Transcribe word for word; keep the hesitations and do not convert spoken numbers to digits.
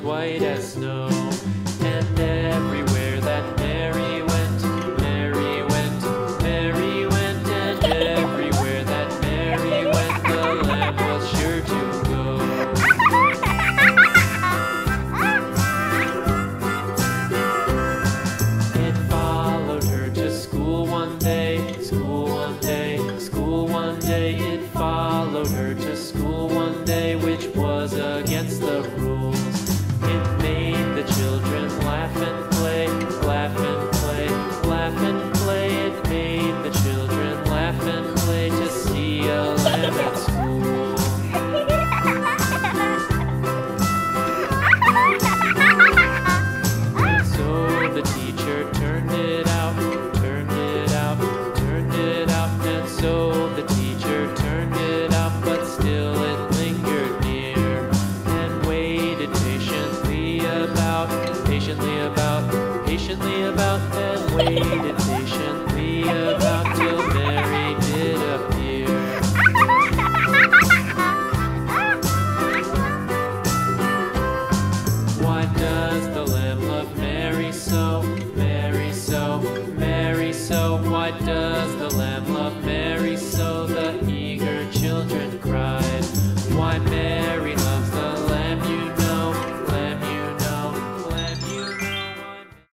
white as snow. And everywhere that Mary went, Mary went, Mary went, and everywhere that Mary went, the lamb was sure to go. It followed her to school one day, school one day, school one day. It followed her to school one day, which was against the rules. It made the children laugh and play, laugh and play, laugh and play. It made the children laugh and play to see a lamb at school. And so the teacher turned it out, turned it out, turned it out. And so the teacher turned it out, but still it lingered near and waited patiently about, patiently about, patiently about, and waited patiently about till Mary did appear. Why does the lamb love Mary so, Mary so, Mary so? Why does